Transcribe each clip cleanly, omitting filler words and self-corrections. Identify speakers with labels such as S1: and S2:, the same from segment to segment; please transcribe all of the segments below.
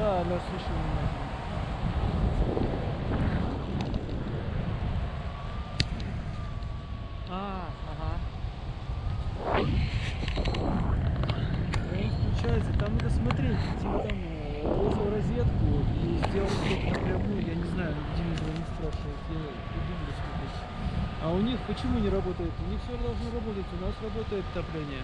S1: Да, да, слушай внимательно. Ага. Он включается, там надо смотреть, типа там розетку и сделать ток напрямую, я не знаю, Дима не спрашивает, я буду смотреть. А у них почему не работает? У них все должно работать, у нас работает отопление.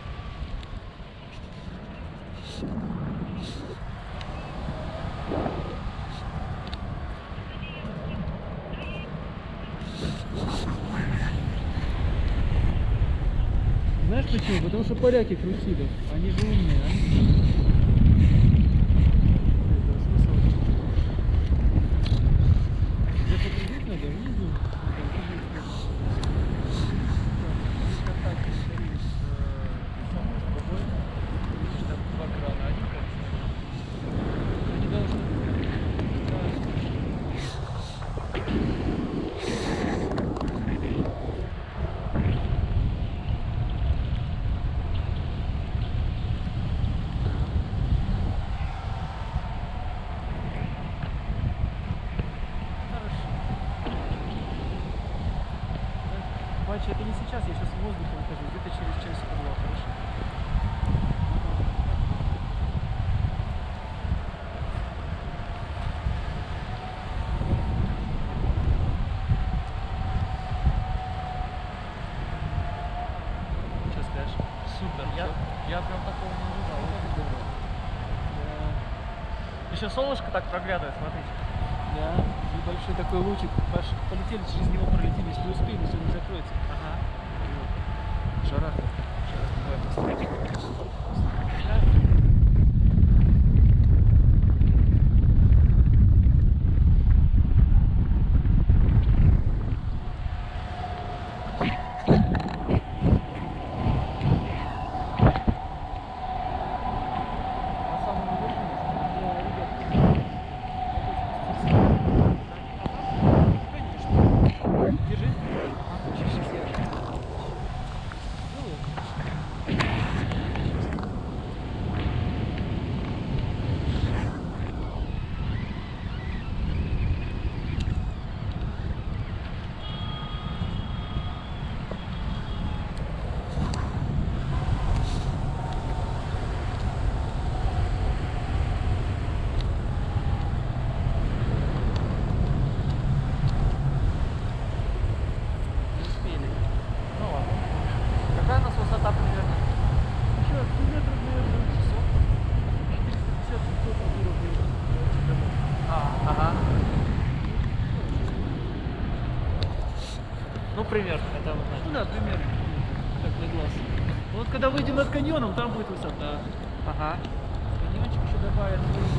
S1: Знаешь почему? Потому что поляки крутили. Они же умные, Где покрутить надо? Внизу. Бачи, это не сейчас, я сейчас в воздухе нахожусь, где-то через часик-два, хорошо? Что скажешь?
S2: Супер, я прям такого не ожидал.
S1: Да.
S2: Еще солнышко так проглядывает, смотрите.
S1: Да, небольшой такой лучик. Полетели, через него пролетели, если успеем, если он не закроется.
S2: Ага.
S1: Жара.
S2: Ну, примерно, это вот
S1: Ну да, примерно. Так, на глаз. Вот когда выйдем над каньоном, там будет высота.
S2: Ага.
S1: Каньончик еще добавят.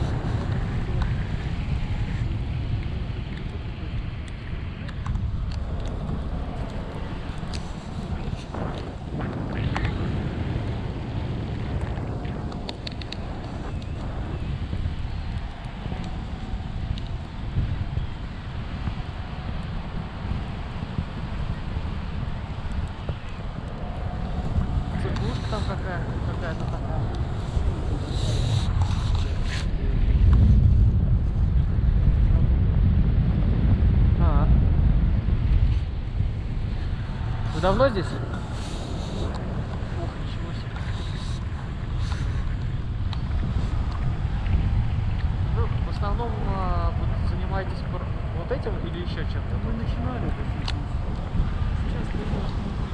S2: Церквушка там какая-то такая.
S1: А. Вы давно здесь?
S2: Ох, ничего себе. Вы в основном вот занимаетесь вот этим или еще чем-то?
S1: Мы начинали это. Сейчас, конечно,